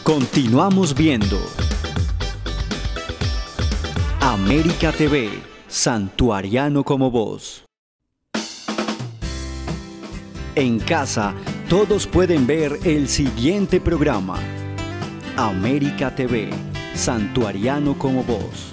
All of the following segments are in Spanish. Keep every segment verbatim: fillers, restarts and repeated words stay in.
Continuamos viendo América T V, Santuariano como vos. En casa, todos pueden ver el siguiente programa. América T V, Santuariano como vos.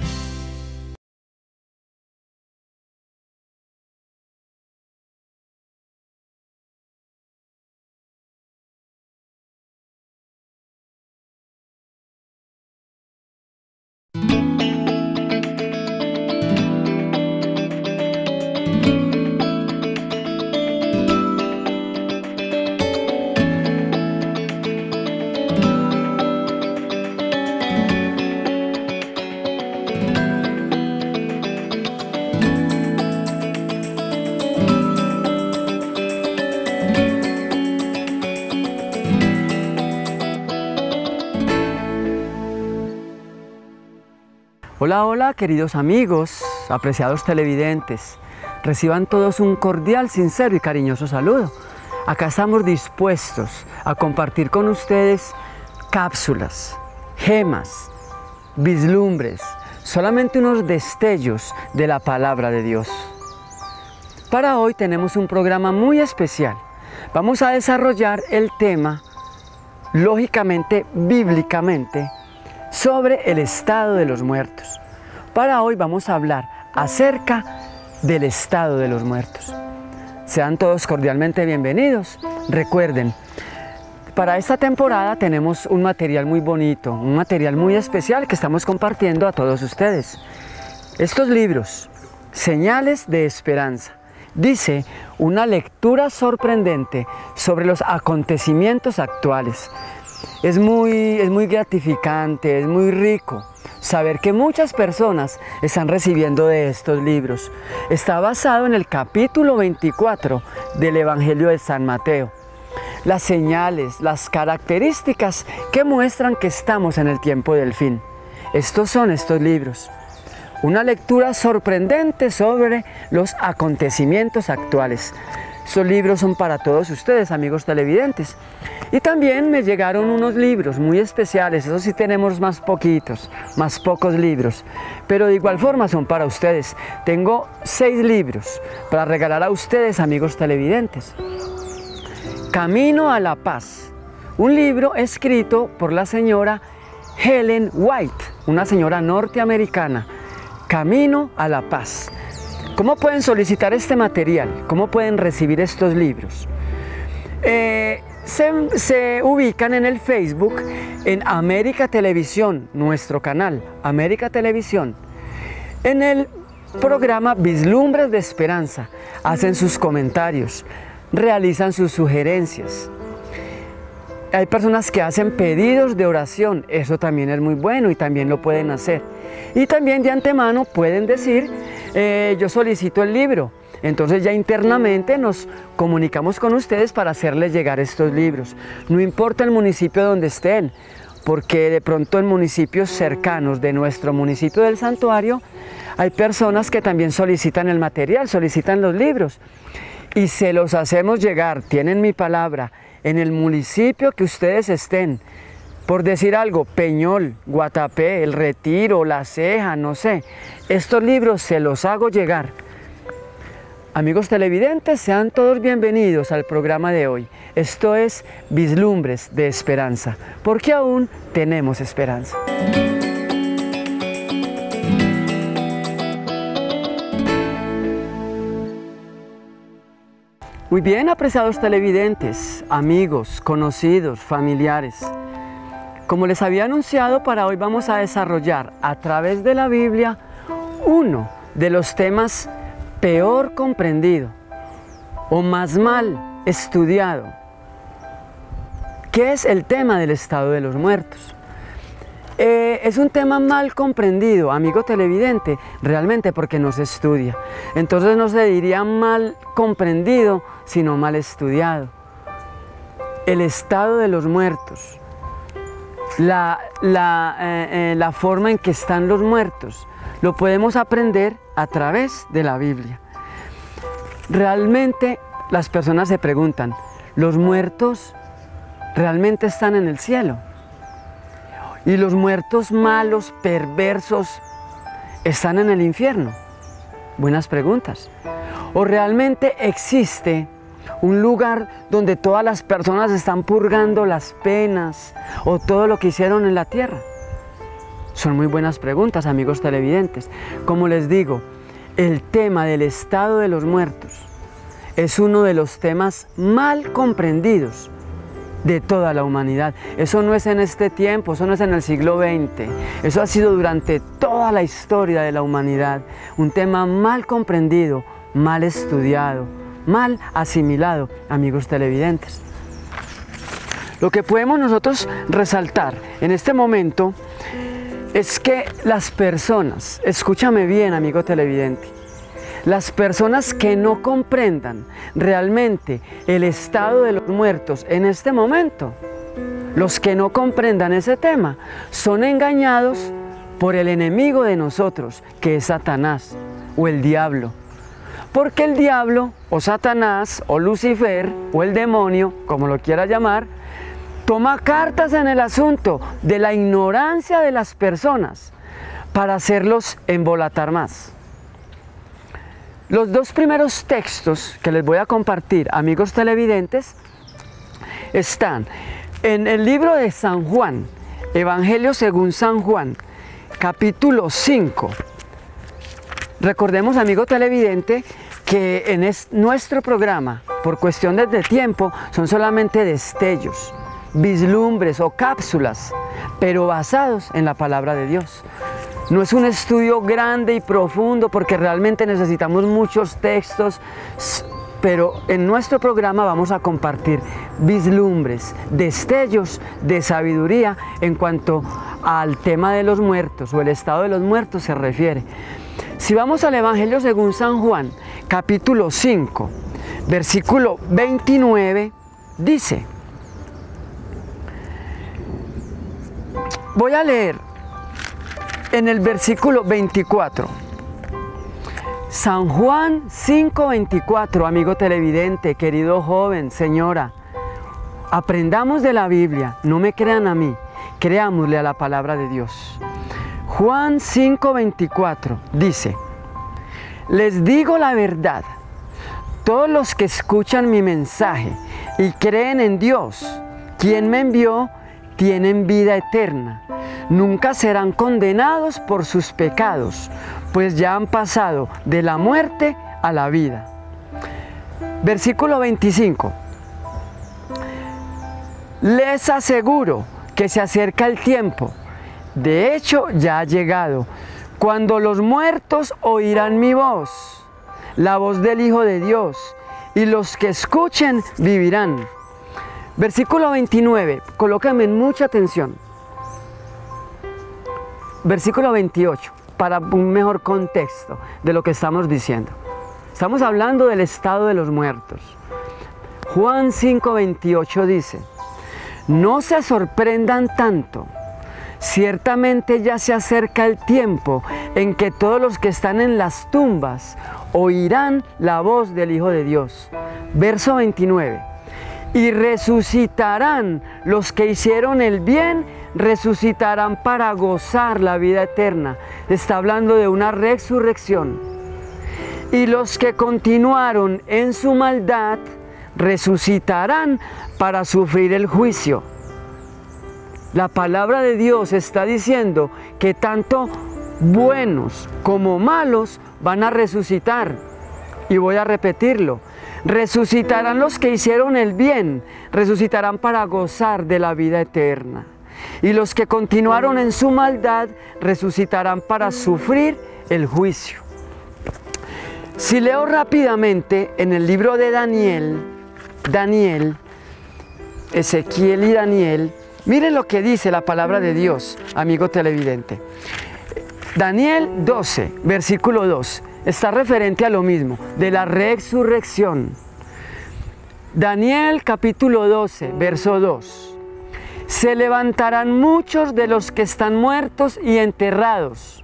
Hola, hola, queridos amigos, apreciados televidentes. Reciban todos un cordial, sincero y cariñoso saludo. Acá estamos dispuestos a compartir con ustedes cápsulas, gemas, vislumbres, solamente unos destellos de la palabra de Dios. Para hoy tenemos un programa muy especial. Vamos a desarrollar el tema, lógicamente, bíblicamente, sobre el estado de los muertos. Para hoy vamos a hablar acerca del estado de los muertos. Sean todos cordialmente bienvenidos. Recuerden, para esta temporada tenemos un material muy bonito, un material muy especial que estamos compartiendo a todos ustedes. Estos libros, Señales de Esperanza, dice una lectura sorprendente sobre los acontecimientos actuales. Es muy, es muy gratificante, es muy rico saber que muchas personas están recibiendo de estos libros. Está basado en el capítulo veinticuatro del Evangelio de San Mateo. Las señales, las características que muestran que estamos en el tiempo del fin. Estos son estos libros. Una lectura sorprendente sobre los acontecimientos actuales. Estos libros son para todos ustedes, amigos televidentes. Y también me llegaron unos libros muy especiales, eso sí tenemos más poquitos, más pocos libros, pero de igual forma son para ustedes. Tengo seis libros para regalar a ustedes, amigos televidentes. Camino a la Paz, un libro escrito por la señora Ellen White, una señora norteamericana. Camino a la Paz. ¿Cómo pueden solicitar este material? ¿Cómo pueden recibir estos libros? Eh, se, se ubican en el Facebook, en América Televisión, nuestro canal, América Televisión. En el programa Vislumbres de Esperanza, hacen sus comentarios, realizan sus sugerencias. Hay personas que hacen pedidos de oración, eso también es muy bueno y también lo pueden hacer. Y también de antemano pueden decir, eh, yo solicito el libro. Entonces ya internamente nos comunicamos con ustedes para hacerles llegar estos libros. No importa el municipio donde estén, porque de pronto en municipios cercanos de nuestro municipio del santuario, hay personas que también solicitan el material, solicitan los libros. Y se los hacemos llegar, tienen mi palabra, en el municipio que ustedes estén, por decir algo, Peñol, Guatapé, El Retiro, La Ceja, no sé, estos libros se los hago llegar. Amigos televidentes, sean todos bienvenidos al programa de hoy. Esto es Vislumbres de Esperanza, porque aún tenemos esperanza. Muy bien, apreciados televidentes, amigos, conocidos, familiares. Como les había anunciado, para hoy vamos a desarrollar a través de la Biblia uno de los temas peor comprendido o más mal estudiado, que es el tema del estado de los muertos. Eh, es un tema mal comprendido, amigo televidente, realmente porque no se estudia. Entonces no se diría mal comprendido, sino mal estudiado. El estado de los muertos, la, la, eh, eh, la forma en que están los muertos, lo podemos aprender a través de la Biblia. Realmente las personas se preguntan, ¿los muertos realmente están en el cielo? ¿Y los muertos malos, perversos, están en el infierno? Buenas preguntas. ¿O realmente existe un lugar donde todas las personas están purgando las penas o todo lo que hicieron en la tierra? Son muy buenas preguntas, amigos televidentes. Como les digo, el tema del estado de los muertos es uno de los temas mal comprendidos de toda la humanidad. Eso no es en este tiempo, eso no es en el siglo veinte, eso ha sido durante toda la historia de la humanidad un tema mal comprendido, mal estudiado, mal asimilado, amigos televidentes. Lo que podemos nosotros resaltar en este momento es que las personas, escúchame bien, amigo televidente, las personas que no comprendan realmente el estado de los muertos en este momento, los que no comprendan ese tema, son engañados por el enemigo de nosotros, que es Satanás o el diablo. Porque el diablo, o Satanás, o Lucifer, o el demonio, como lo quiera llamar, toma cartas en el asunto de la ignorancia de las personas para hacerlos embolatar más. Los dos primeros textos que les voy a compartir, amigos televidentes, están en el libro de San Juan, Evangelio según San Juan, capítulo cinco. Recordemos, amigo televidente, que en es, nuestro programa, por cuestiones de tiempo, son solamente destellos, vislumbres o cápsulas, pero basados en la palabra de Dios. No es un estudio grande y profundo porque realmente necesitamos muchos textos, pero en nuestro programa vamos a compartir vislumbres, destellos de sabiduría en cuanto al tema de los muertos o el estado de los muertos se refiere. Si vamos al Evangelio según San Juan, capítulo cinco, versículo veintinueve, dice, voy a leer en el versículo veinticuatro. San Juan cinco veinticuatro, amigo televidente, querido joven, señora, aprendamos de la Biblia, no me crean a mí, creámosle a la palabra de Dios. Juan cinco veinticuatro dice, les digo la verdad, todos los que escuchan mi mensaje y creen en Dios, quien me envió, tienen vida eterna. Nunca serán condenados por sus pecados, pues ya han pasado de la muerte a la vida. Versículo veinticinco. Les aseguro que se acerca el tiempo, de hecho ya ha llegado, cuando los muertos oirán mi voz, la voz del Hijo de Dios, y los que escuchen vivirán. Versículo veintinueve, colócame mucha atención. Versículo veintiocho, para un mejor contexto de lo que estamos diciendo. Estamos hablando del estado de los muertos. Juan cinco veintiocho dice, no se sorprendan tanto, ciertamente ya se acerca el tiempo en que todos los que están en las tumbas oirán la voz del Hijo de Dios. Verso veintinueve, y resucitarán los que hicieron el bien, resucitarán para gozar la vida eterna. Está hablando de una resurrección. Y los que continuaron en su maldad, resucitarán para sufrir el juicio. La palabra de Dios está diciendo que tanto buenos como malos van a resucitar. Y voy a repetirlo. Resucitarán los que hicieron el bien, resucitarán para gozar de la vida eterna. Y los que continuaron en su maldad, resucitarán para sufrir el juicio. Si leo rápidamente en el libro de Daniel, Daniel, Ezequiel y Daniel, miren lo que dice la palabra de Dios, amigo televidente. Daniel doce, versículo dos, está referente a lo mismo, de la resurrección. Daniel capítulo doce, verso dos. Se levantarán muchos de los que están muertos y enterrados,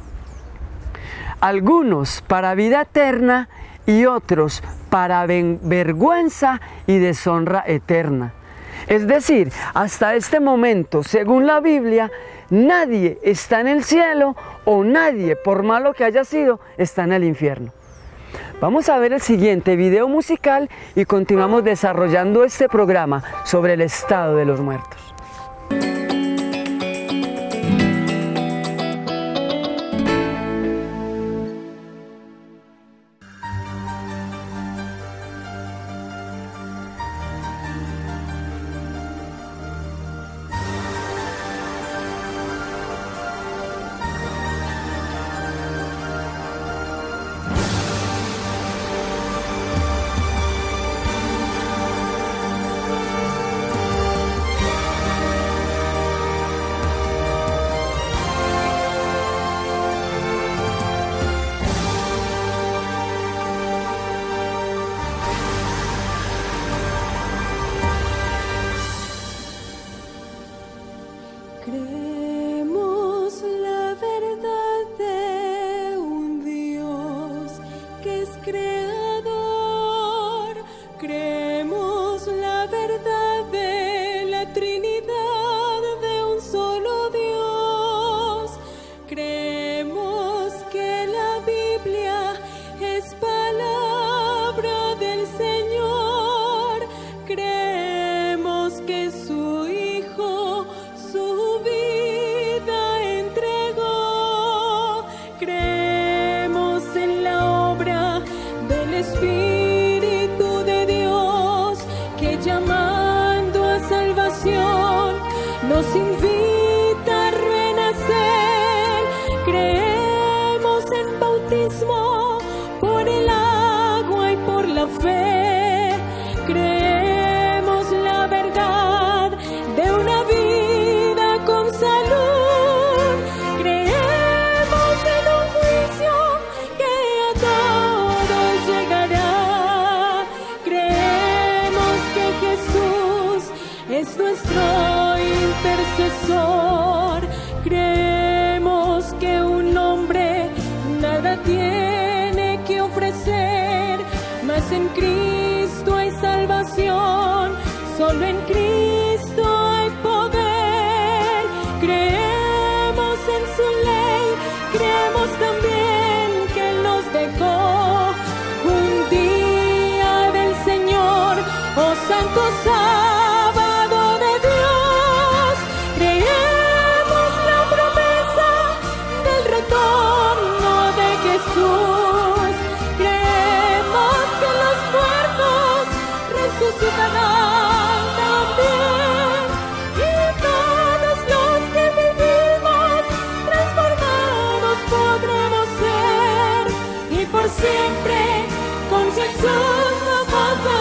algunos para vida eterna y otros para vergüenza y deshonra eterna. Es decir, hasta este momento, según la Biblia, nadie está en el cielo o nadie, por malo que haya sido, está en el infierno. Vamos a ver el siguiente video musical y continuamos desarrollando este programa sobre el estado de los muertos. Creemos la verdad de un Dios que es creador. Creemos la verdad de la Trinidad de un solo Dios. Creemos que la Biblia es palabra del Señor. Creemos que su Hijo su vida entregó. Creemos en la obra del Espíritu de Dios, que llamando a salvación nos invita a renacer. Creemos en bautismo por el agua y por la fe. Creemos la verdad de una vida con salud. Creemos en un juicio que a todos llegará. Creemos que Jesús es nuestro intercesor. Creemos que un hombre nada tiene que ofrecer, mas en Cristo hay salvación, solo en Cristo hay poder. Creemos en su ley, creemos también que Él nos dejó un día del Señor, oh santo sábado de Dios. Creemos la promesa del retorno de Jesús. Creemos que los muertos resucitarán también, y todos los que vivimos transformados podremos ser, y por siempre con Jesús vamos a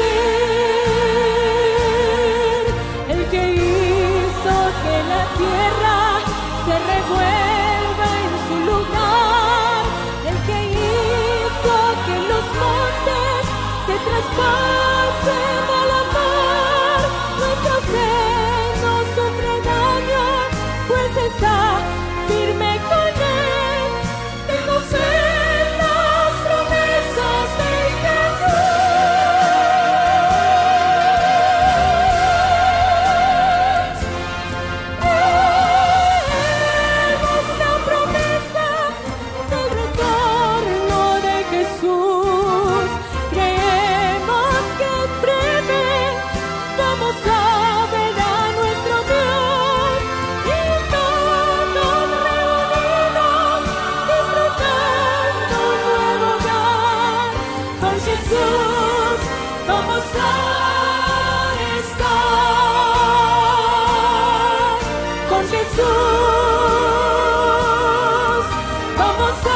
vivir. El que hizo que la tierra se revuelva en su lugar, el que hizo que los montes se traspasen a la mar. Nuestra fe no sufre daño, pues está firme con Él. Tengo fe en las promesas de Jesús. Creemos la promesa del retorno de Jesús. Creemos que en breve vamos a ver a nuestro Dios, y todos reunidos disfrutando un nuevo hogar. Con Jesús vamos a estar. Con Jesús vamos a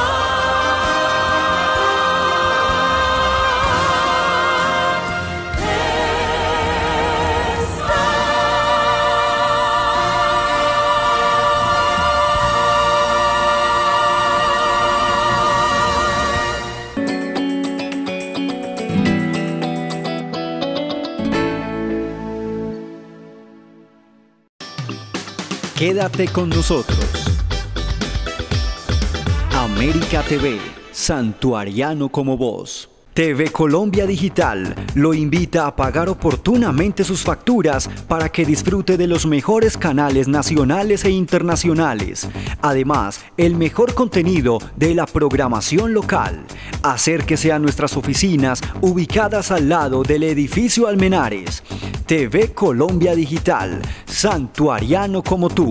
Quédate con nosotros. América T V, Santuariano como vos. T V Colombia Digital lo invita a pagar oportunamente sus facturas para que disfrute de los mejores canales nacionales e internacionales. Además, el mejor contenido de la programación local. Acérquese a nuestras oficinas ubicadas al lado del edificio Almenares. T V Colombia Digital, santuariano como tú.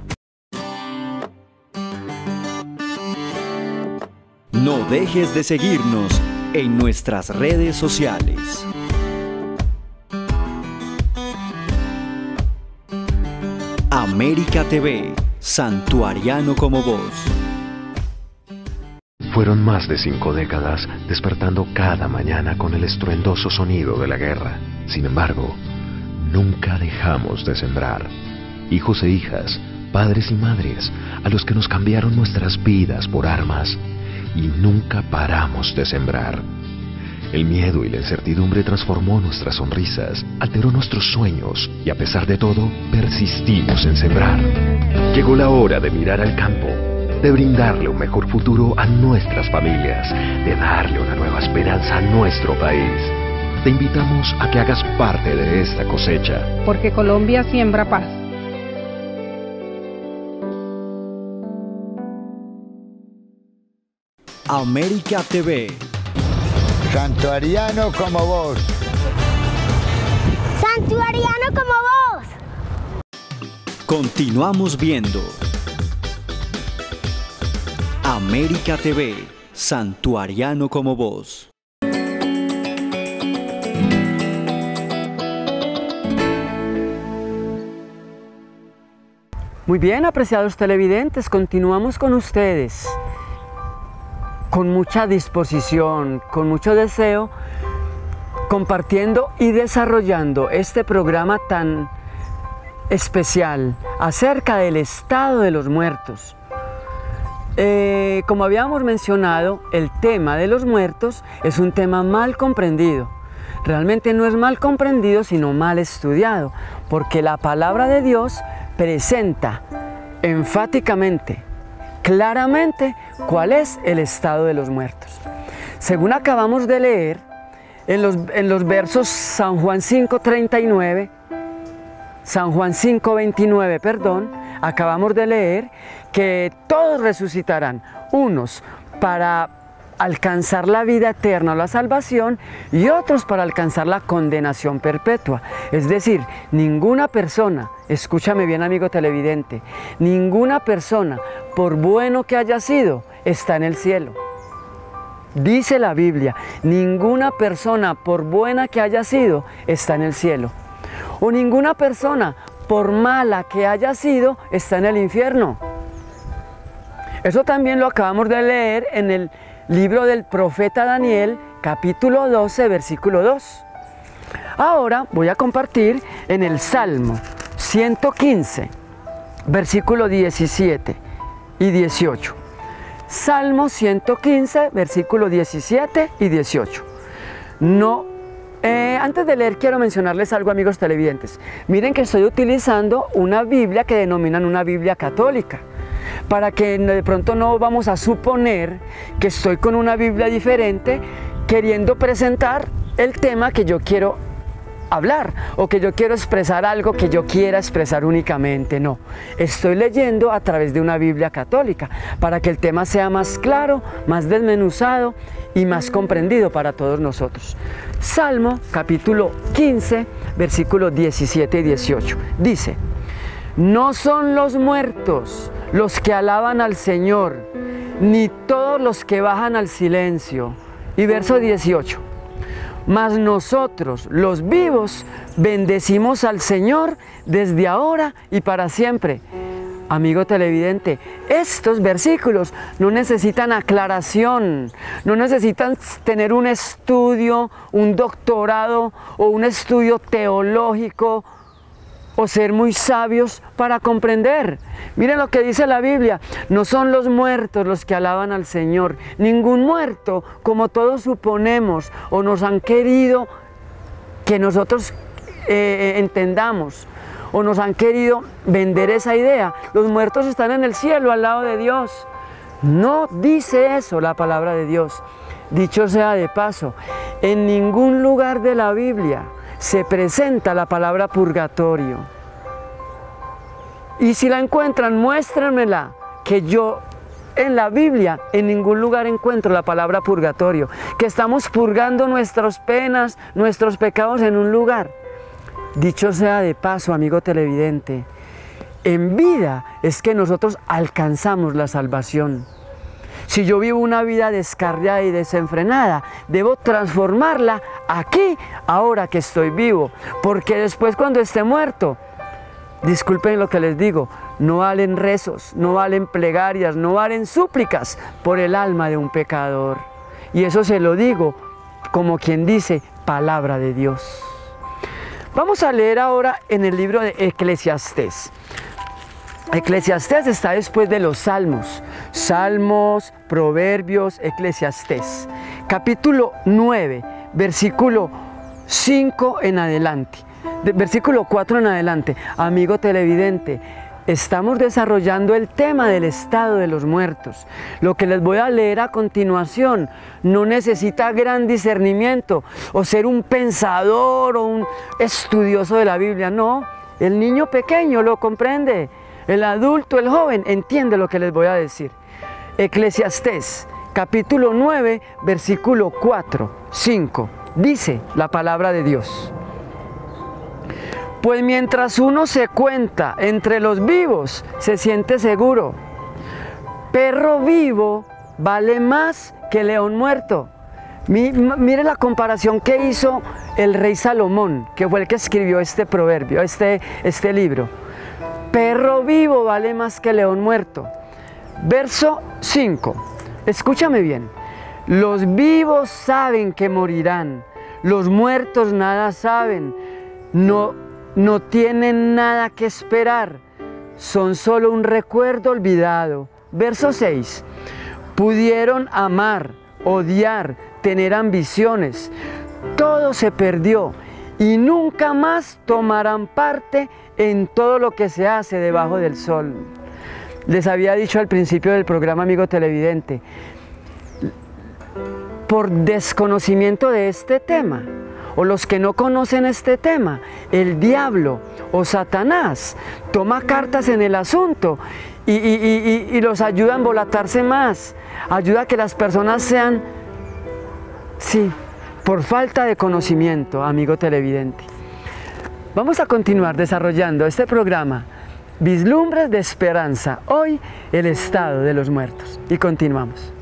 No dejes de seguirnos en nuestras redes sociales. América T V, santuariano como vos. Fueron más de cinco décadas despertando cada mañana con el estruendoso sonido de la guerra. Sin embargo, nunca dejamos de sembrar. Hijos e hijas, padres y madres, a los que nos cambiaron nuestras vidas por armas, y nunca paramos de sembrar. El miedo y la incertidumbre transformó nuestras sonrisas, alteró nuestros sueños y a pesar de todo, persistimos en sembrar. Llegó la hora de mirar al campo, de brindarle un mejor futuro a nuestras familias, de darle una nueva esperanza a nuestro país. Te invitamos a que hagas parte de esta cosecha. Porque Colombia siembra paz. América T V. Santuariano como vos. Santuariano como vos. Continuamos viendo América T V, santuariano como vos. Muy bien, apreciados televidentes, continuamos con ustedes. Con mucha disposición, con mucho deseo, compartiendo y desarrollando este programa tan especial acerca del estado de los muertos. Eh, como habíamos mencionado, el tema de los muertos es un tema mal comprendido. Realmente no es mal comprendido, sino mal estudiado, porque la palabra de Dios presenta enfáticamente, claramente, cuál es el estado de los muertos. Según acabamos de leer, en los, en los versos San Juan cinco treinta y nueve, San Juan cinco veintinueve, perdón, acabamos de leer que todos resucitarán, unos para alcanzar la vida eterna o la salvación y otros para alcanzar la condenación perpetua. Es decir, ninguna persona, escúchame bien amigo televidente, ninguna persona, por bueno que haya sido, está en el cielo. Dice la Biblia, ninguna persona, por buena que haya sido, está en el cielo. O ninguna persona, por mala que haya sido, está en el infierno. Eso también lo acabamos de leer en el libro del profeta Daniel, capítulo doce, versículo dos. Ahora voy a compartir en el Salmo ciento quince, versículo diecisiete y dieciocho. Salmo ciento quince, versículo diecisiete y dieciocho. No, eh, antes de leer quiero mencionarles algo, amigos televidentes. Miren que estoy utilizando una Biblia que denominan una Biblia católica, para que de pronto no vamos a suponer que estoy con una Biblia diferente queriendo presentar el tema que yo quiero hablar o que yo quiero expresar algo que yo quiera expresar únicamente. No, estoy leyendo a través de una Biblia católica para que el tema sea más claro, más desmenuzado y más comprendido para todos nosotros. Salmo capítulo quince, versículos diecisiete y dieciocho. Dice: no son los muertos los que alaban al Señor, ni todos los que bajan al silencio. Y verso dieciocho. Mas nosotros, los vivos, bendecimos al Señor desde ahora y para siempre. Amigo televidente, estos versículos no necesitan aclaración, no necesitan tener un estudio, un doctorado o un estudio teológico o ser muy sabios para comprender. Miren lo que dice la Biblia: no son los muertos los que alaban al Señor, ningún muerto, como todos suponemos o nos han querido que nosotros eh, entendamos, o nos han querido vender esa idea. Los muertos están en el cielo al lado de Dios. No dice eso la palabra de Dios. Dicho sea de paso, en ningún lugar de la Biblia se presenta la palabra purgatorio. Y si la encuentran, muéstrenmela, que yo en la Biblia en ningún lugar encuentro la palabra purgatorio, que estamos purgando nuestras penas, nuestros pecados en un lugar. Dicho sea de paso, amigo televidente, en vida es que nosotros alcanzamos la salvación. Si yo vivo una vida descarriada y desenfrenada, debo transformarla aquí, ahora que estoy vivo, porque después cuando esté muerto, disculpen lo que les digo, no valen rezos, no valen plegarias, no valen súplicas por el alma de un pecador. Y eso se lo digo como quien dice, palabra de Dios. Vamos a leer ahora en el libro de Eclesiastés. Eclesiastés está después de los Salmos. Salmos, Proverbios, Eclesiastés. Capítulo nueve, versículo cinco en adelante. De, versículo cuatro en adelante. Amigo televidente, estamos desarrollando el tema del estado de los muertos. Lo que les voy a leer a continuación no necesita gran discernimiento o ser un pensador o un estudioso de la Biblia. No, el niño pequeño lo comprende. El adulto, el joven, entiende lo que les voy a decir. Eclesiastés, capítulo nueve, versículo cuatro, cinco. Dice la palabra de Dios. Pues mientras uno se cuenta entre los vivos, se siente seguro. Perro vivo vale más que león muerto. Mire la comparación que hizo el rey Salomón, que fue el que escribió este proverbio, este, este libro. Perro vivo vale más que león muerto. Verso cinco. Escúchame bien. Los vivos saben que morirán. Los muertos nada saben. No, no tienen nada que esperar. Son solo un recuerdo olvidado. Verso seis. Pudieron amar, odiar, tener ambiciones. Todo se perdió y nunca más tomarán parte en todo lo que se hace debajo del sol. Les había dicho al principio del programa, amigo televidente, por desconocimiento de este tema, o los que no conocen este tema, el diablo o Satanás toma cartas en el asunto y, y, y, y los ayuda a embolatarse más, ayuda a que las personas sean, sí, por falta de conocimiento, amigo televidente. Vamos a continuar desarrollando este programa, Vislumbres de Esperanza, hoy el estado de los muertos. Y continuamos.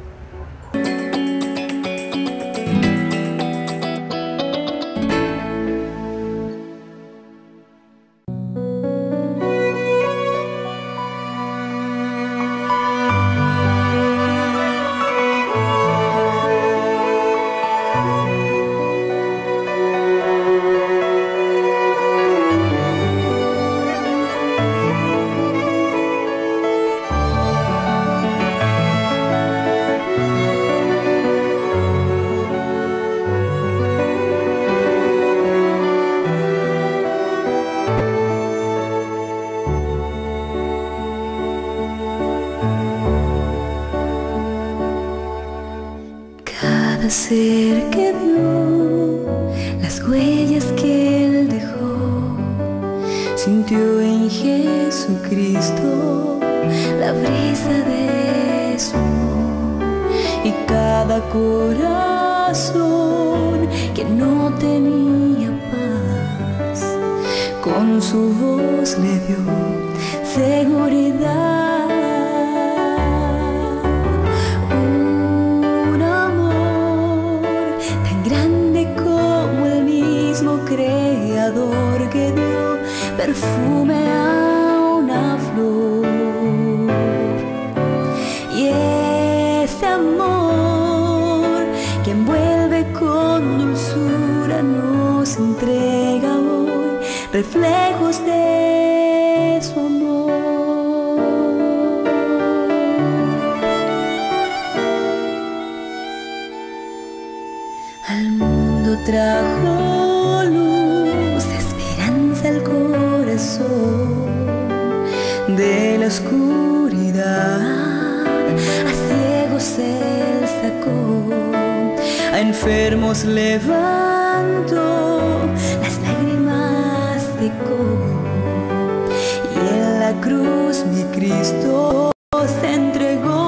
Ser que vio las huellas que Él dejó, sintió en Jesucristo la brisa de su amor, y cada corazón que no tenía paz, con su voz le dio seguridad. Creador que dio perfume a una flor, y ese amor que envuelve con dulzura nos entrega hoy reflejos de su amor. Al mundo trajo al corazón de la oscuridad, así presos Él sacó, a enfermos levantó, las lágrimas secó, y en la cruz mi Cristo se entregó.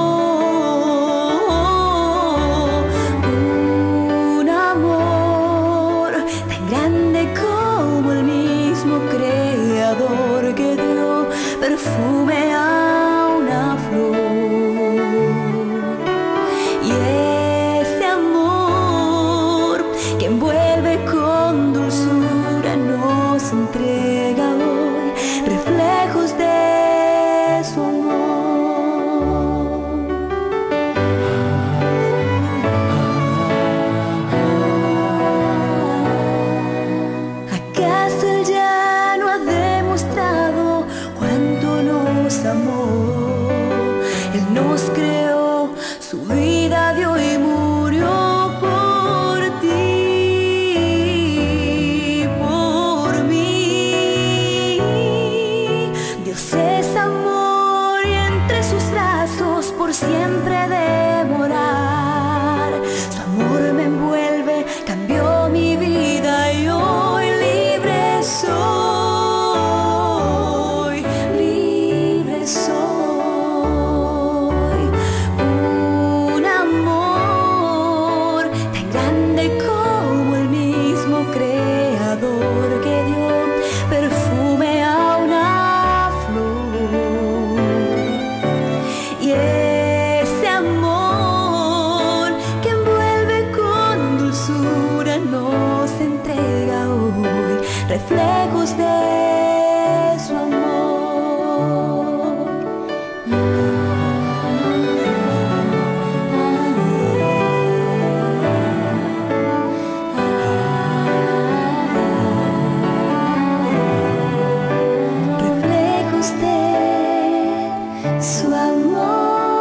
Un amor tan grande como el mismo Creador que dio perfume a una flor. Y ese amor que envuelve con dulzura nos entrega hoy reflejos de su amor. ¿Acaso Él ya no ha demostrado cuánto nos amó? Él nos creó, su vida dio y murió por ti, por mí. Dios es amor y entre sus brazos por siempre de morar. Su amor me envuelve, cambió mi vida y hoy libre soy, libre soy. Un amor tan grande como el mismo Creador que dio perfume a una flor. Y ese amor que envuelve con dulzura nos entrega hoy reflejos de su amor. Reflejos de su amor.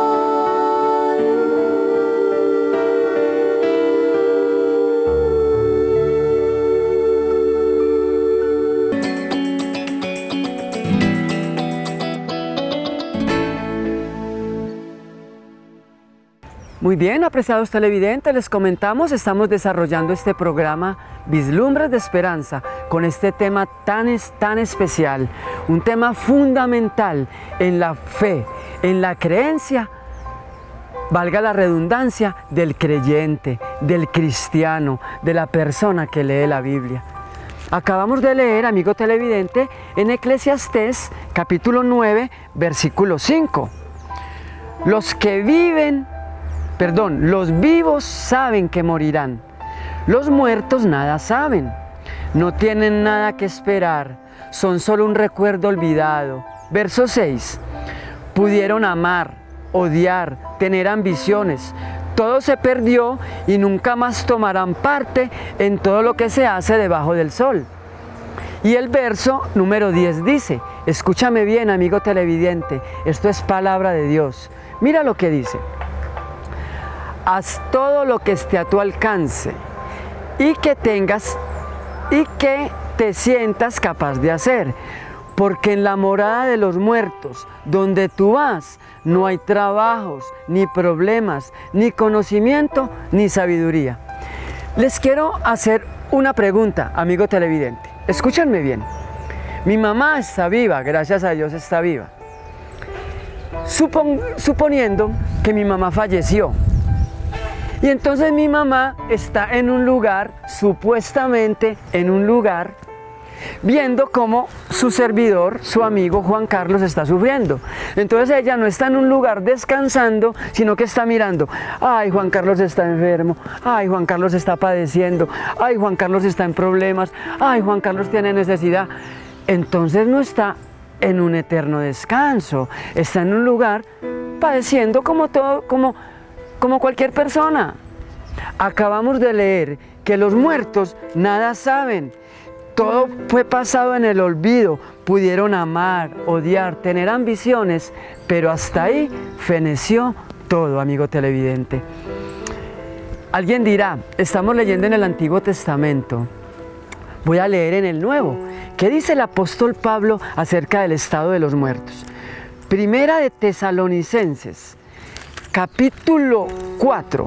Muy bien, apreciados televidentes, les comentamos, estamos desarrollando este programa Vislumbres de Esperanza con este tema tan, es- tan especial, un tema fundamental en la fe, en la creencia, valga la redundancia, del creyente, del cristiano, de la persona que lee la Biblia. Acabamos de leer, amigo televidente, en Eclesiastés capítulo nueve, versículo cinco. Los que viven Perdón, los vivos saben que morirán, los muertos nada saben, no tienen nada que esperar, son solo un recuerdo olvidado. Verso seis, pudieron amar, odiar, tener ambiciones, todo se perdió y nunca más tomarán parte en todo lo que se hace debajo del sol. Y el verso número diez dice, escúchame bien, amigo televidente, esto es palabra de Dios, mira lo que dice. Haz todo lo que esté a tu alcance y que tengas y que te sientas capaz de hacer, porque en la morada de los muertos, donde tú vas, no hay trabajos, ni problemas, ni conocimiento, ni sabiduría. Les quiero hacer una pregunta, amigo televidente. Escúchenme bien. Mi mamá está viva, gracias a Dios está viva. Supon, suponiendo que mi mamá falleció. Y entonces mi mamá está en un lugar, supuestamente en un lugar, viendo cómo su servidor, su amigo Juan Carlos está sufriendo. Entonces ella no está en un lugar descansando, sino que está mirando. Ay, Juan Carlos está enfermo. Ay, Juan Carlos está padeciendo. Ay, Juan Carlos está en problemas. Ay, Juan Carlos tiene necesidad. Entonces no está en un eterno descanso. Está en un lugar padeciendo como todo, como... como cualquier persona. Acabamos de leer que los muertos nada saben, todo fue pasado en el olvido, pudieron amar, odiar, tener ambiciones, pero hasta ahí feneció todo, amigo televidente. Alguien dirá, estamos leyendo en el Antiguo Testamento, voy a leer en el Nuevo. ¿Qué dice el apóstol Pablo acerca del estado de los muertos? Primera de Tesalonicenses, capítulo cuatro,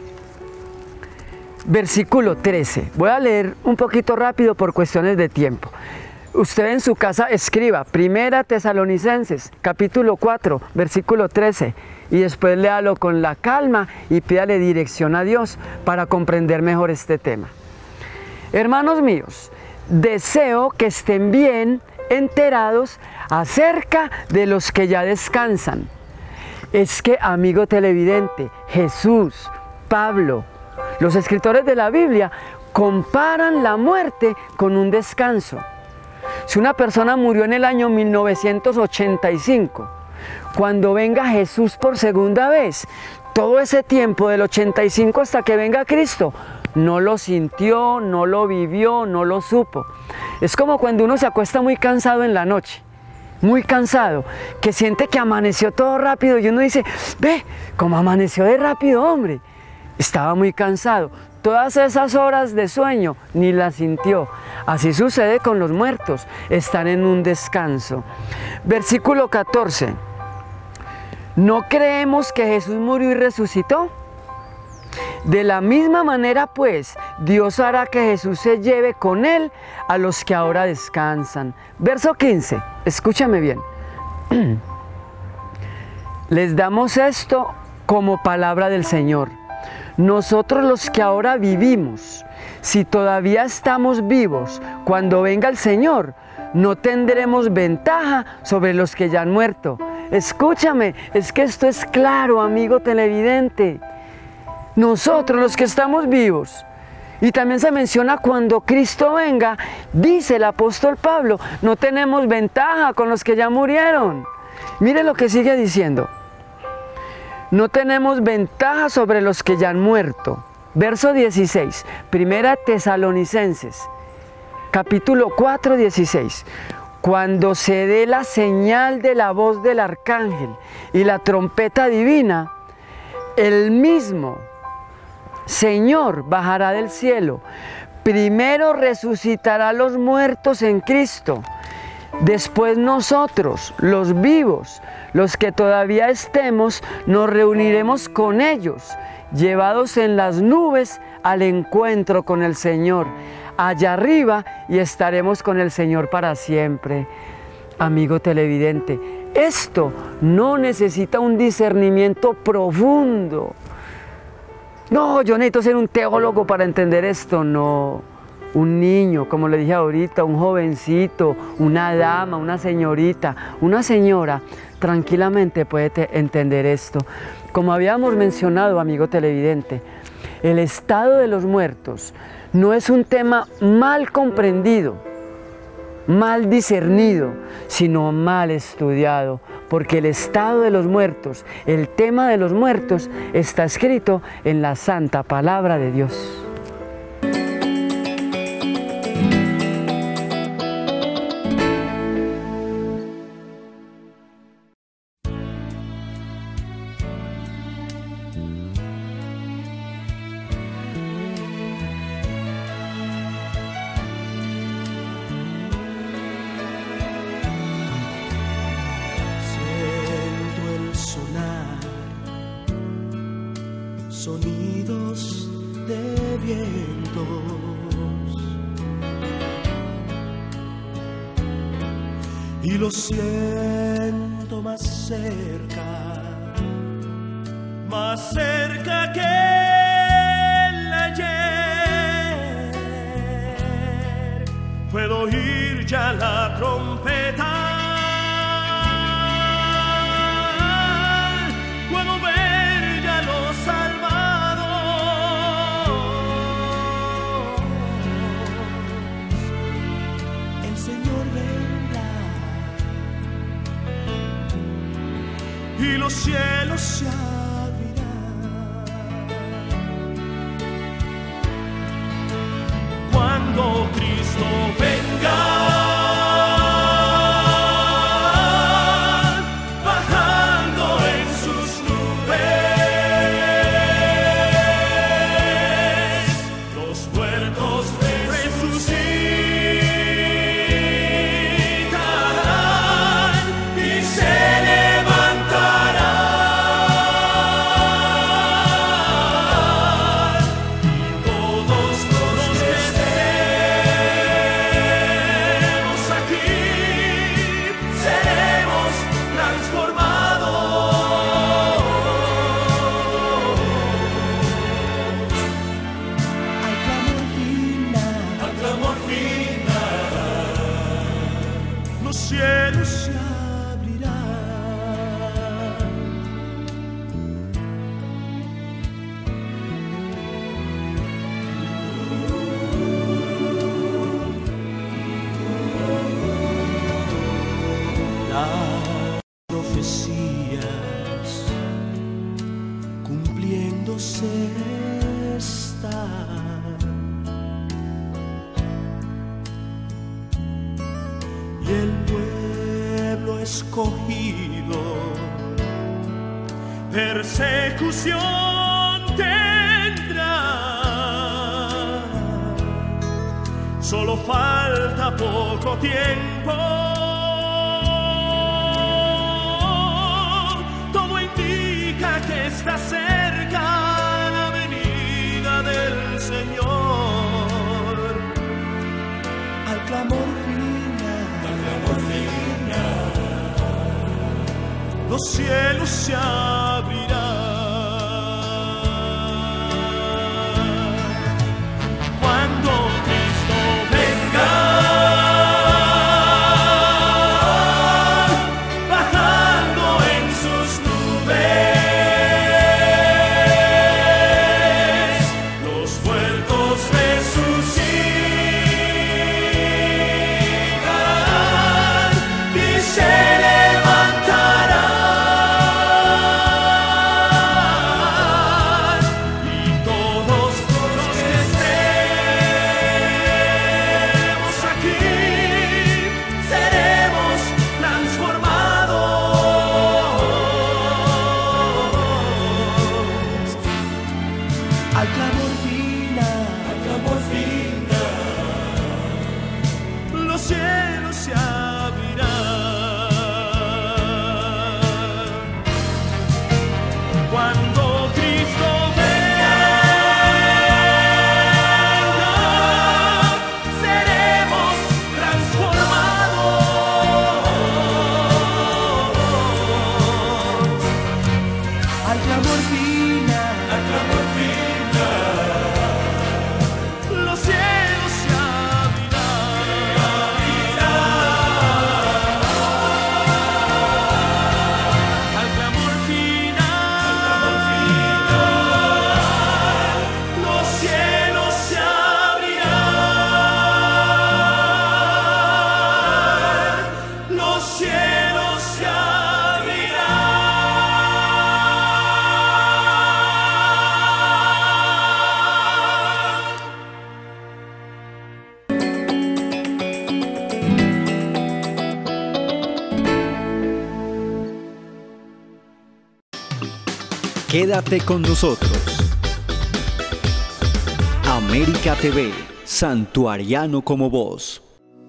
versículo trece. Voy a leer un poquito rápido por cuestiones de tiempo. Usted en su casa escriba Primera Tesalonicenses, capítulo cuatro, versículo trece, y después léalo con la calma y pídale dirección a Dios para comprender mejor este tema. Hermanos míos, deseo que estén bien enterados acerca de los que ya descansan. Es que, amigo televidente, Jesús, Pablo, los escritores de la Biblia comparan la muerte con un descanso. Si una persona murió en el año mil novecientos ochenta y cinco, cuando venga Jesús por segunda vez, todo ese tiempo del ochenta y cinco hasta que venga Cristo, no lo sintió, no lo vivió, no lo supo. Es como cuando uno se acuesta muy cansado en la noche, muy cansado, que siente que amaneció todo rápido y uno dice, ve, cómo amaneció de rápido, hombre. Estaba muy cansado. Todas esas horas de sueño ni las sintió. Así sucede con los muertos, están en un descanso. Versículo catorce. ¿No creemos que Jesús murió y resucitó? De la misma manera, pues, Dios hará que Jesús se lleve con él a los que ahora descansan. Verso quince, escúchame bien. Les damos esto como palabra del Señor. Nosotros los que ahora vivimos, si todavía estamos vivos, cuando venga el Señor, no tendremos ventaja sobre los que ya han muerto. Escúchame, es que esto es claro, amigo televidente. Nosotros los que estamos vivos, y también se menciona cuando Cristo venga, dice el apóstol Pablo, no tenemos ventaja con los que ya murieron. Mire lo que sigue diciendo. No tenemos ventaja sobre los que ya han muerto. Verso dieciséis, Primera Tesalonicenses, capítulo cuatro, dieciséis. Cuando se dé la señal de la voz del arcángel y la trompeta divina, el mismo Señor bajará del cielo. Primero resucitará a los muertos en Cristo. Después nosotros, los vivos, los que todavía estemos, nos reuniremos con ellos, llevados en las nubes al encuentro con el Señor, allá arriba, y estaremos con el Señor para siempre. Amigo televidente, esto no necesita un discernimiento profundo. No, yo necesito ser un teólogo para entender esto, no. Un niño, como le dije ahorita, un jovencito, una dama, una señorita, una señora, tranquilamente puede entender esto. Como habíamos mencionado, amigo televidente, el estado de los muertos no es un tema mal comprendido, mal discernido, sino mal estudiado, porque el estado de los muertos, el tema de los muertos, está escrito en la santa palabra de Dios. Sonidos de vientos y lo siento más cerca, más cerca que el ayer. Puedo oír ya la trompeta, puedo ver ya los salvados. Y los cielos se abrirán cuando Cristo venga. persecución tendrá. Solo falta poco tiempo. Todo indica que está cerca la venida del Señor. Al clamor final, al clamor final, los cielos se abrirán. Cuando Cristo venga, bajando en sus nubes, los muertos resucitarán y se levantarán, y todos los que estemos aquí seremos transformados. Al clamor final, al clamor final, los cielos se abrirán. Cuando Cristo venga, seremos transformados. Al clamor final, al clamor final, los cielos se abrirán. Al clamor final, los cielos se abrirán. Los cielos se abrirán. Quédate con nosotros. América T V, Santuariano como vos.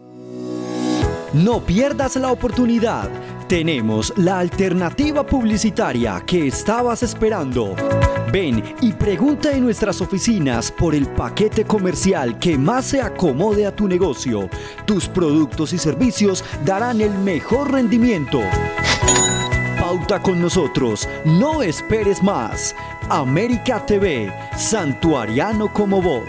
No pierdas la oportunidad. Tenemos la alternativa publicitaria que estabas esperando. Ven y pregunta en nuestras oficinas por el paquete comercial que más se acomode a tu negocio. Tus productos y servicios darán el mejor rendimiento. Pauta con nosotros, no esperes más. América T V, Santuariano como vos.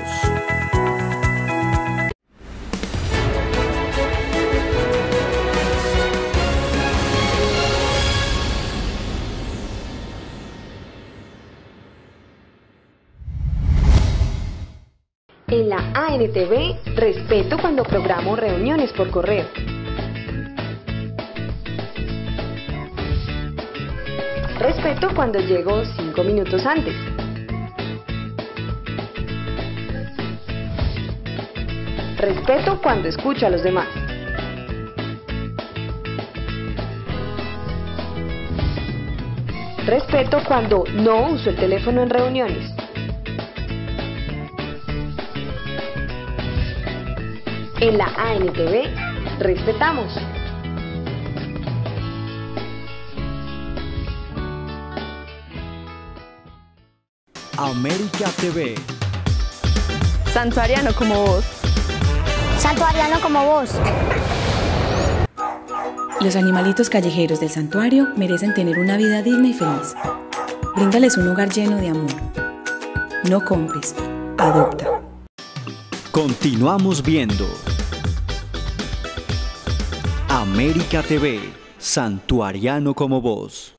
En la A N T V, respeto cuando programo reuniones por correo. Respeto cuando llego cinco minutos antes. Respeto cuando escucho a los demás. Respeto cuando no uso el teléfono en reuniones. En la A N T V, respetamos. América T V. Santuariano como vos. Santuariano como vos. Los animalitos callejeros del santuario merecen tener una vida digna y feliz. Bríndales un hogar lleno de amor. No compres, adopta. Continuamos viendo. América T V, Santuariano como vos.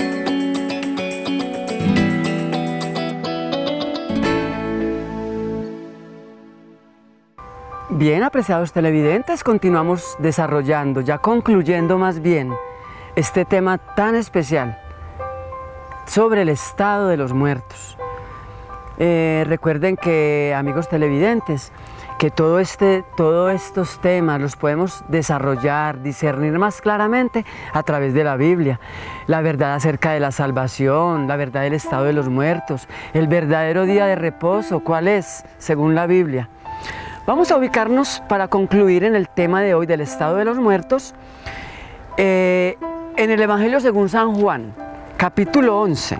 Bien, apreciados televidentes, continuamos desarrollando, ya concluyendo más bien, este tema tan especial sobre el estado de los muertos. Eh, recuerden que, amigos televidentes, que todo este, todos estos temas los podemos desarrollar, discernir más claramente a través de la Biblia. La verdad acerca de la salvación, la verdad del estado de los muertos, el verdadero día de reposo, ¿cuál es? Según la Biblia. Vamos a ubicarnos para concluir en el tema de hoy del estado de los muertos, eh, en el Evangelio según San Juan, capítulo once.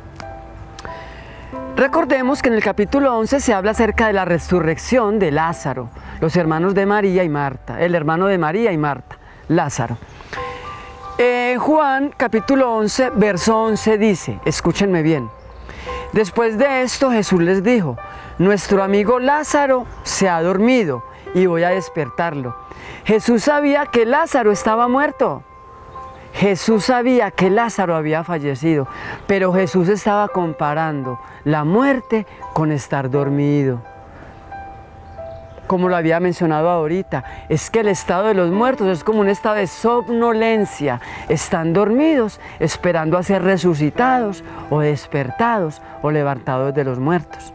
Recordemos que en el capítulo once se habla acerca de la resurrección de Lázaro, los hermanos de María y Marta, el hermano de María y Marta, Lázaro. En Juan capítulo once, verso once dice, escúchenme bien, después de esto Jesús les dijo, nuestro amigo Lázaro se ha dormido y voy a despertarlo. Jesús sabía que Lázaro estaba muerto. Jesús sabía que Lázaro había fallecido, pero Jesús estaba comparando la muerte con estar dormido. Como lo había mencionado ahorita, es que el estado de los muertos es como un estado de somnolencia. Están dormidos esperando a ser resucitados o despertados o levantados de los muertos.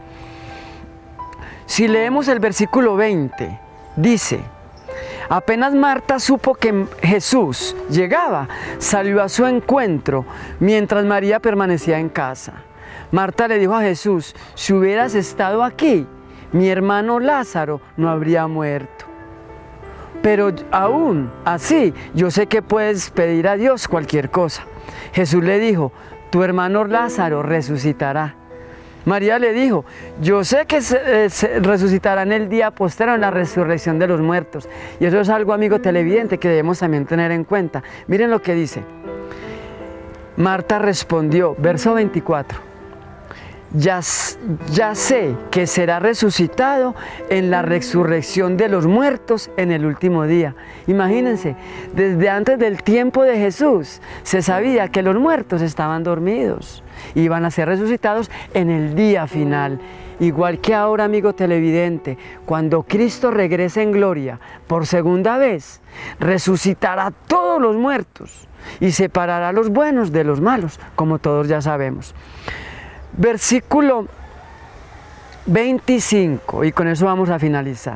Si leemos el versículo veinte, dice, apenas Marta supo que Jesús llegaba, salió a su encuentro, mientras María permanecía en casa. Marta le dijo a Jesús, si hubieras estado aquí, mi hermano Lázaro no habría muerto. Pero aún así, yo sé que puedes pedir a Dios cualquier cosa. Jesús le dijo, tu hermano Lázaro resucitará. María le dijo, yo sé que se, eh, se resucitará en el día posterior, en la resurrección de los muertos. Y eso es algo, amigo televidente, que debemos también tener en cuenta. Miren lo que dice. Marta respondió, verso veinticuatro, ya, ya sé que será resucitado en la resurrección de los muertos en el último día. Imagínense, desde antes del tiempo de Jesús se sabía que los muertos estaban dormidos. Iban a ser resucitados en el día final. Igual que ahora, amigo televidente, cuando Cristo regrese en gloria por segunda vez, resucitará a todos los muertos y separará a los buenos de los malos, como todos ya sabemos. Versículo veinticinco, y con eso vamos a finalizar.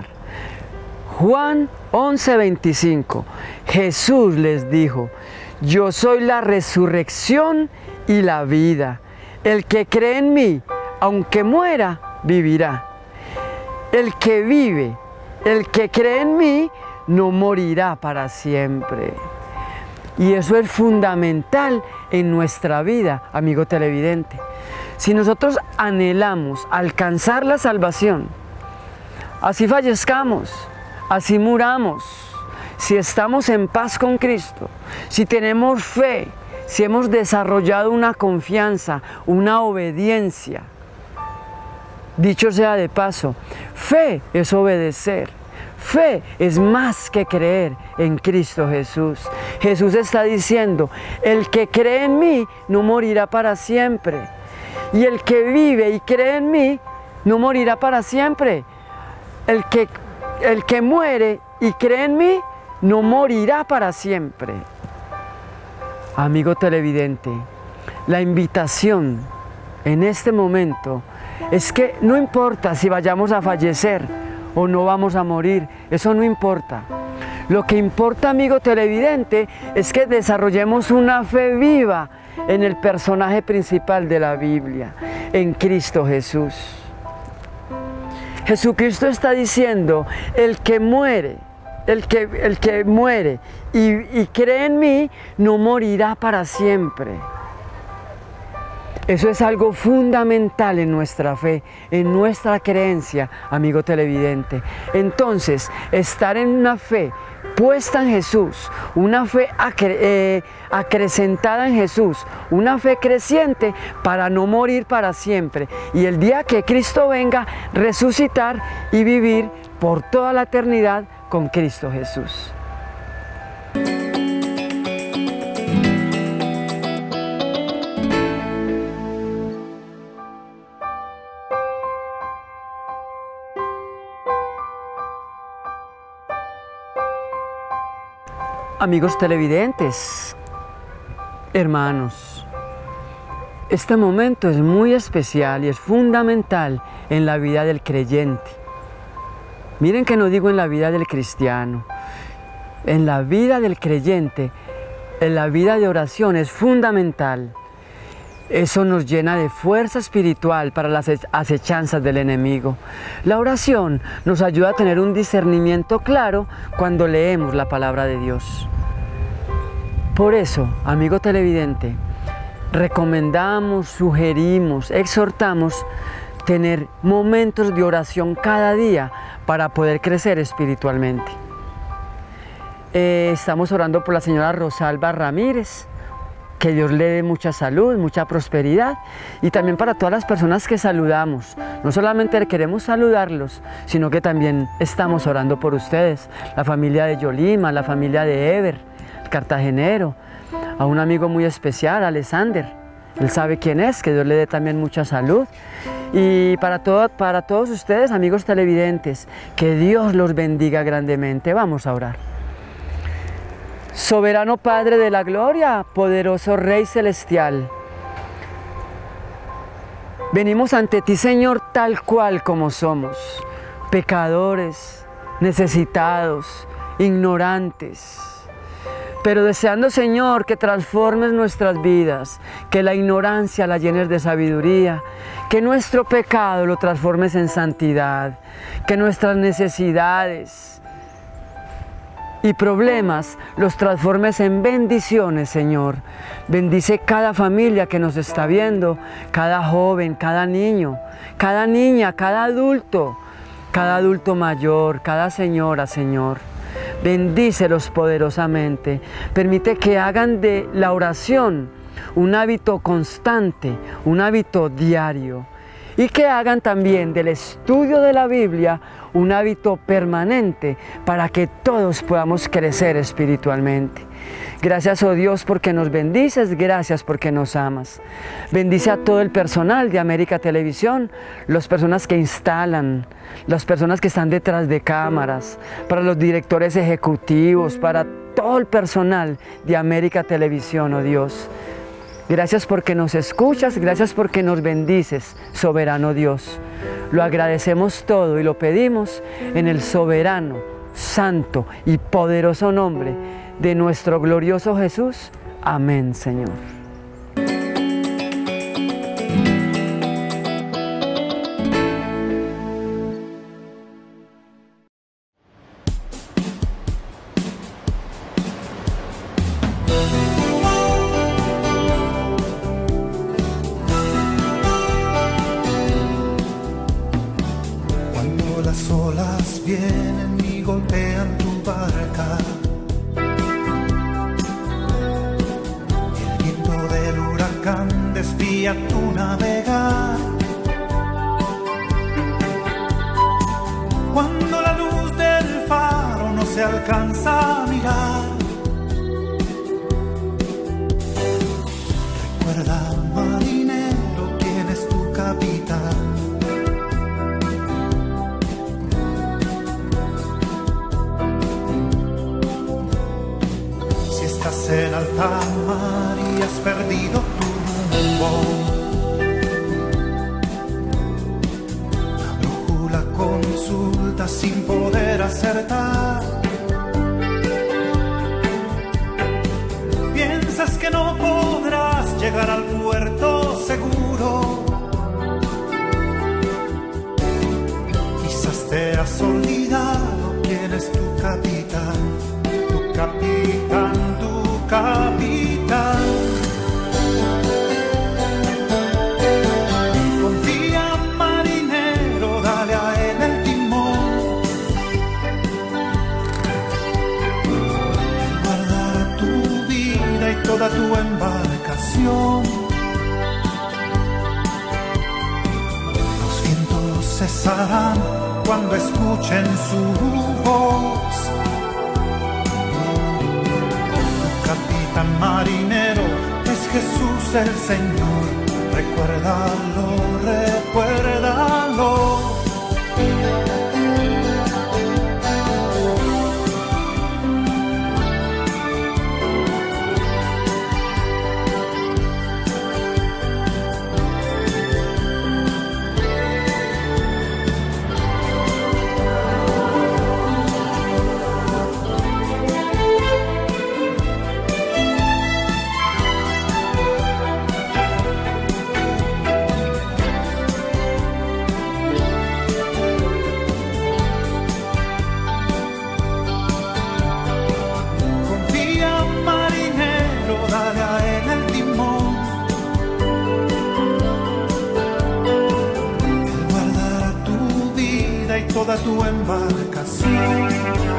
Juan once, veinticinco. Jesús les dijo, yo soy la resurrección y la vida. El que cree en mí, aunque muera, vivirá. El que vive, el que cree en mí, no morirá para siempre. Y eso es fundamental en nuestra vida, amigo televidente. Si nosotros anhelamos alcanzar la salvación, así fallezcamos, así muramos, si estamos en paz con Cristo, si tenemos fe, si hemos desarrollado una confianza, una obediencia. Dicho sea de paso, fe es obedecer. Fe es más que creer en Cristo Jesús. Jesús está diciendo, el que cree en mí no morirá para siempre. Y el que vive y cree en mí no morirá para siempre. El que, el que muere y cree en mí no morirá para siempre. Amigo televidente, la invitación en este momento es que no importa si vayamos a fallecer o no vamos a morir, eso no importa. Lo que importa, amigo televidente, es que desarrollemos una fe viva en el personaje principal de la Biblia, en Cristo Jesús. Jesucristo está diciendo, el que muere, el que, el que muere y, y cree en mí, no morirá para siempre. Eso es algo fundamental en nuestra fe, en nuestra creencia, amigo televidente. Entonces, estar en una fe puesta en Jesús, una fe acre eh, acrecentada en Jesús, una fe creciente para no morir para siempre. Y el día que Cristo venga, resucitar y vivir por toda la eternidad con Cristo Jesús. Amigos televidentes, hermanos, Este momento es muy especial y es fundamental en la vida del creyente. Miren que no digo en la vida del cristiano, en la vida del creyente, en la vida de oración es fundamental. Eso nos llena de fuerza espiritual para las acechanzas del enemigo. La oración nos ayuda a tener un discernimiento claro cuando leemos la palabra de Dios. Por eso, amigo televidente, recomendamos, sugerimos, exhortamos tener momentos de oración cada día para poder crecer espiritualmente. Eh, estamos orando por la señora Rosalba Ramírez, que Dios le dé mucha salud, mucha prosperidad, y también para todas las personas que saludamos. No solamente queremos saludarlos, sino que también estamos orando por ustedes, la familia de Yolima, la familia de Ever, el cartagenero, a un amigo muy especial, Alexander. Él sabe quién es, que Dios le dé también mucha salud. Y para, todo, para todos ustedes, amigos televidentes, que Dios los bendiga grandemente. Vamos a orar. Soberano Padre de la Gloria, poderoso Rey Celestial, venimos ante ti, Señor, tal cual como somos, pecadores, necesitados, ignorantes, pero deseando, Señor, que transformes nuestras vidas, que la ignorancia la llenes de sabiduría, que nuestro pecado lo transformes en santidad, que nuestras necesidades y problemas los transformes en bendiciones, Señor. Bendice cada familia que nos está viendo, cada joven, cada niño, cada niña, cada adulto, cada adulto mayor, cada señora, Señor. Bendícelos poderosamente. Permite que hagan de la oración un hábito constante, un hábito diario. Y que hagan también del estudio de la Biblia un hábito permanente para que todos podamos crecer espiritualmente. Gracias, oh Dios, porque nos bendices, gracias porque nos amas. Bendice a todo el personal de América Televisión, las personas que instalan, las personas que están detrás de cámaras, para los directores ejecutivos, para todo el personal de América Televisión, oh Dios. Gracias porque nos escuchas, gracias porque nos bendices, soberano Dios. Lo agradecemos todo y lo pedimos en el soberano, santo y poderoso nombre de nuestro glorioso Jesús. Amén, Señor. Las olas vienen y golpean tu barca, y el viento del huracán desvía tu navegar. Cuando la luz del faro no se alcanza a mirar, recuerda, marinero, quién es tu capitán. En alta mar y has perdido tu rumbo, la brújula consulta sin poder acertar. Piensas que no podrás llegar al puerto seguro, quizás te has olvidado quién es tu capitán, tu capitán, tu capitán. Confía, marinero, dale a él el timón. Él guardará tu vida y toda tu embarcación. Los vientos cesarán cuando escuchen su voz. Capitán marinero es Jesús el Señor, recuérdalo, recuérdalo. tu embarcación.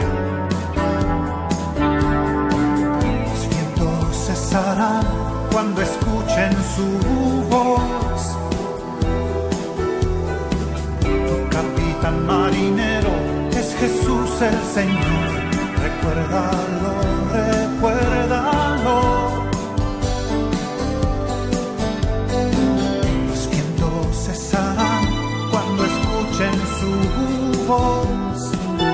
Los vientos cesarán cuando escuchen su voz. Tu capitán marinero es Jesús el Señor. Recuérdalo, recuérdalo. Los vientos cesarán cuando escuchen su voz.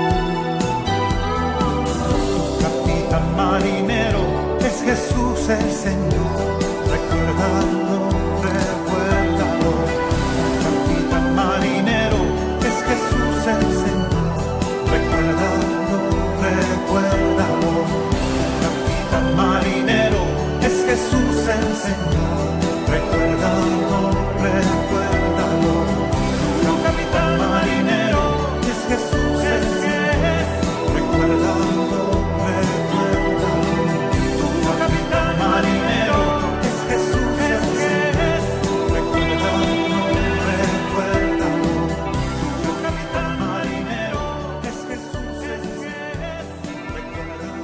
Tu capitán marinero es Jesús el Señor. Recuérdalo, recuérdalo. Tu capitán marinero es Jesús el Señor. Recuérdalo, recuérdalo. Tu capitán marinero es Jesús el Señor. Recuérdalo, recuérdalo. Tu capitán marinero es Jesús el Señor. Recuérdalo, recuérdalo. Tu capitán marinero es Jesús el Señor. Recuérdalo, recuérdalo. Tu capitán marinero es Jesús el Señor. Recuérdalo,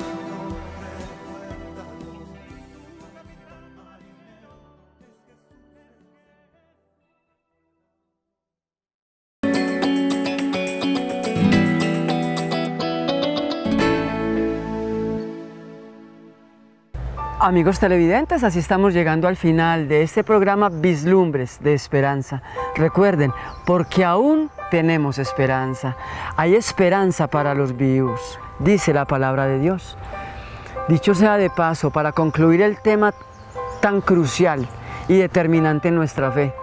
Amigos televidentes, así estamos llegando al final de este programa Vislumbres de Esperanza. Recuerden, porque aún tenemos esperanza. Hay esperanza para los vivos, dice la palabra de Dios. Dicho sea de paso, para concluir el tema tan crucial y determinante en nuestra fe,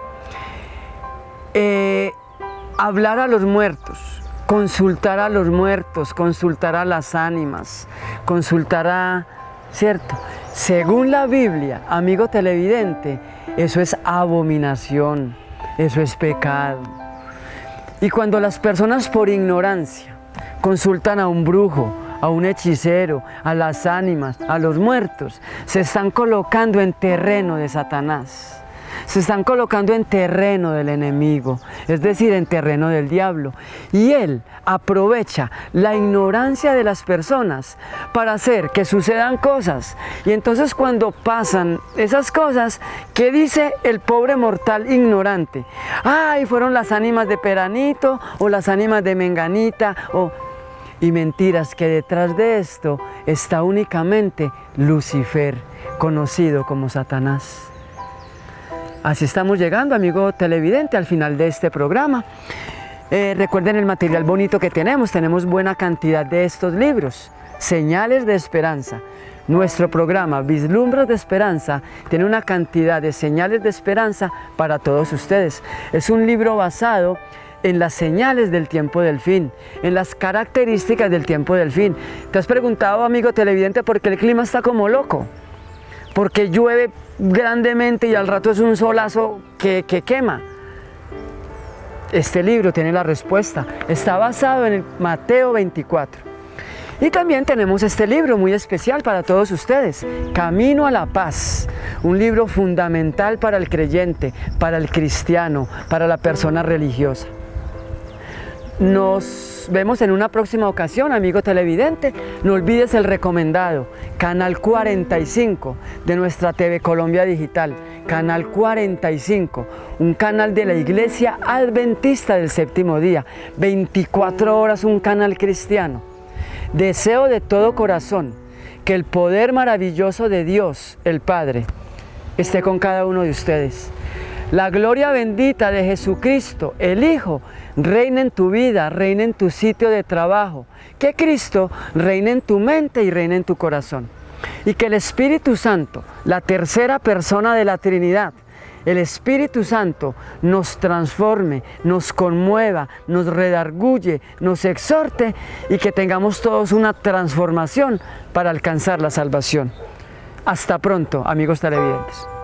eh, hablar a los muertos, consultar a los muertos, consultar a las ánimas, consultar a... ¿cierto? Según la Biblia, amigo televidente, eso es abominación, eso es pecado. Y cuando las personas por ignorancia consultan a un brujo, a un hechicero, a las ánimas, a los muertos, se están colocando en terreno de Satanás. Se están colocando en terreno del enemigo, es decir, en terreno del diablo. Y él aprovecha la ignorancia de las personas para hacer que sucedan cosas. Y entonces cuando pasan esas cosas, ¿qué dice el pobre mortal ignorante? ¡Ay, fueron las ánimas de Peranito o las ánimas de Menganita! O... Y mentiras, que detrás de esto está únicamente Lucifer, conocido como Satanás. Así estamos llegando, amigo televidente, al final de este programa. Eh, recuerden el material bonito que tenemos. Tenemos buena cantidad de estos libros. Señales de Esperanza. Nuestro programa Vislumbres de Esperanza tiene una cantidad de señales de esperanza para todos ustedes. Es un libro basado en las señales del tiempo del fin, en las características del tiempo del fin. ¿Te has preguntado, amigo televidente, por qué el clima está como loco? Porque llueve grandemente y al rato es un solazo que, que quema. Este libro tiene la respuesta. Está basado en el Mateo veinticuatro. Y también tenemos este libro muy especial para todos ustedes, Camino a la Paz. Un libro fundamental para el creyente, para el cristiano, para la persona religiosa. Nos vemos en una próxima ocasión, amigo televidente. No olvides el recomendado, Canal cuarenta y cinco de nuestra T V Colombia Digital. Canal cuarenta y cinco, un canal de la Iglesia Adventista del Séptimo Día. veinticuatro horas un canal cristiano. Deseo de todo corazón que el poder maravilloso de Dios, el Padre, esté con cada uno de ustedes. La gloria bendita de Jesucristo, el Hijo, reina en tu vida, reina en tu sitio de trabajo. Que Cristo reine en tu mente y reine en tu corazón. Y que el Espíritu Santo, la tercera persona de la Trinidad, el Espíritu Santo nos transforme, nos conmueva, nos redarguye, nos exhorte y que tengamos todos una transformación para alcanzar la salvación. Hasta pronto, amigos televidentes.